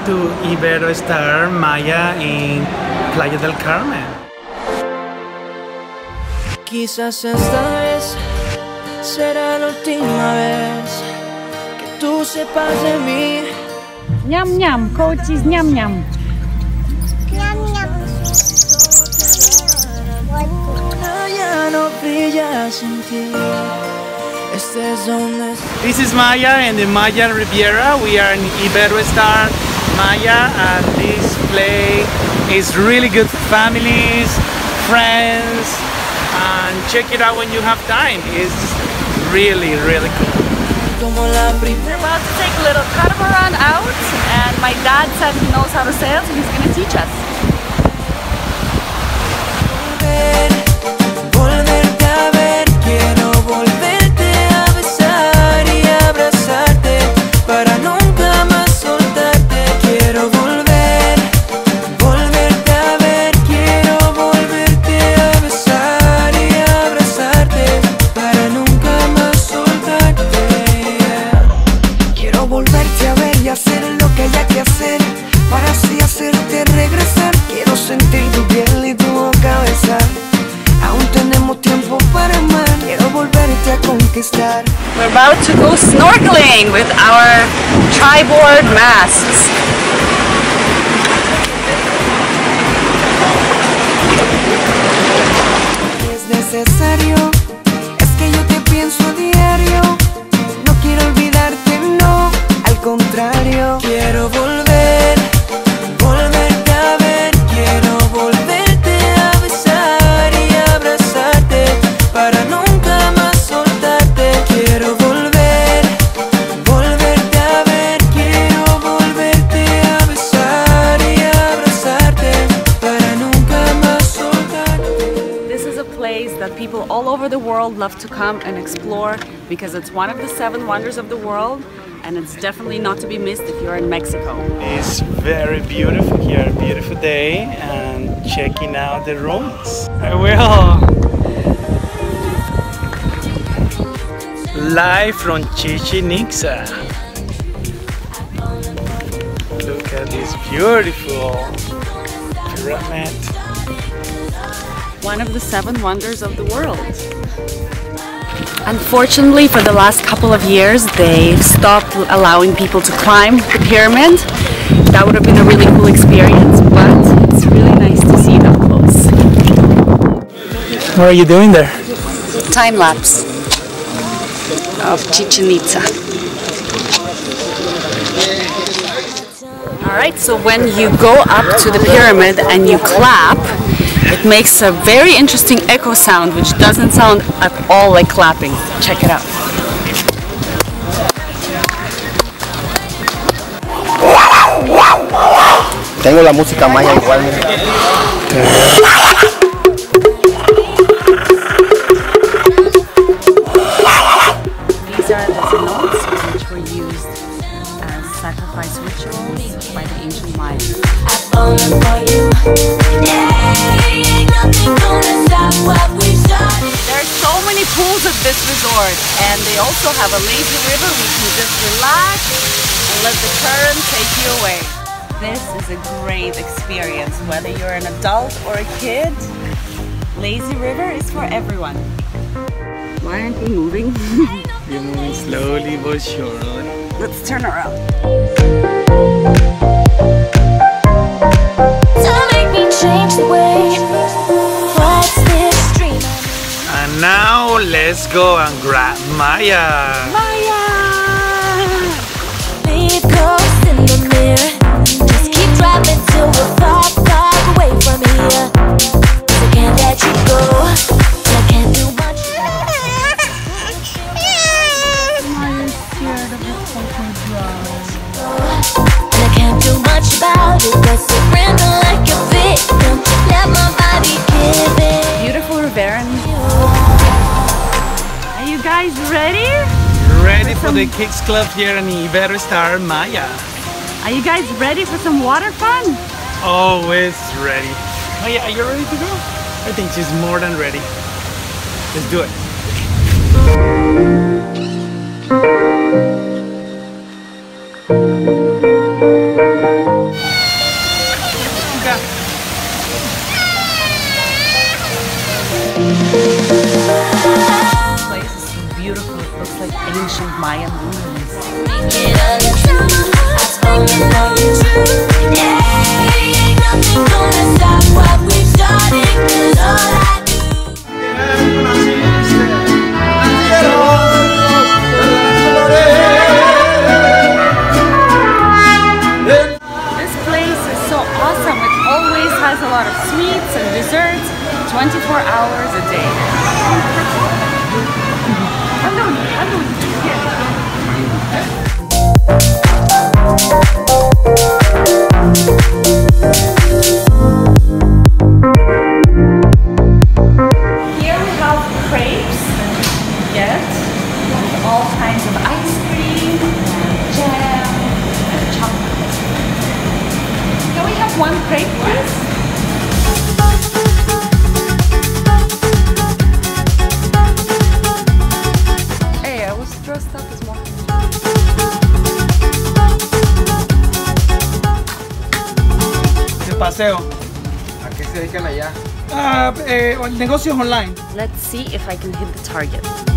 to Iberostar Maya in Playa del Carmen. Quizás esta vez será la última vez que tú sepas de mí. Ñam ñam, coach is ñam ñam. Ñam ñam. Ya no brilla sin ti. Este es donde. This is Maya in the Maya Riviera. We are in Iberostar Maya, and this play is really good for families, friends, and check it out when you have time. It's really, really cool. We're about to take a little catamaran out, and my dad said he knows how to sail, so he's going to teach us. We're about to go snorkeling with our tri-board masts. Es necesario, es que yo te pienso a diario. No quiero olvidarte, no, al contrario. Quiero volver, volverte a ver. Quiero volverte a besar y abrazarte para nunca más soltarte. Quiero volver, volverte a ver. Quiero volverte a besar y abrazarte para nunca más soltarte. This is a place that people all over the world love to come and explore because it's one of the 7 wonders of the world, and it's definitely not to be missed if you're in Mexico. It's very beautiful here, beautiful day, and checking out the rooms. I will. Live from Chichen Itza. Look at this beautiful pyramid. One of the 7 wonders of the world. Unfortunately, for the last couple of years, they've stopped allowing people to climb the pyramid. That would have been a really cool experience, but it's really nice to see it up close. What are you doing there? Time lapse of Chichen Itza. Alright, so when you go up to the pyramid and you clap, it makes a very interesting echo sound, which doesn't sound at all like clapping. Check it out. Tengo la música maya igual. These are the notes which were used as sacrifice rituals by the ancient Mayas. There are so many pools at this resort, and they also have a lazy river where you can just relax and let the current take you away. This is a great experience, whether you're an adult or a kid. Lazy river is for everyone. Why aren't we moving? You're moving slowly but surely. Let's turn around. Change the way. What's this dream? And now let's go and grab Maya. Maya! Leave ghosts in the mirror. Just keep driving till we're far, far away from here. 'Cause I can't let you go. I can't do much. Maya's scared of the fucking drums. And I can't do much about it. But surrender like a victim. Let my body give it. Beautiful Riveran. Are you guys ready? Ready for the Kicks Club here in Iberostar Maya. Are you guys ready for some water fun? Always ready. Maya, are you ready to go? I think she's more than ready. Let's do it. acá. This place is so beautiful. It looks like ancient Mayan ruins. This place is so awesome. It always has a lot of sweets and desserts 24 hours a day. Here we have crepes that you can get with all kinds of ice cream, and jam, and chocolate. Can we have one crepe, please? Hey, I was dressed up as one. De paseo. ¿A qué se dedican allá? Negocios online. Let's see if I can hit the target.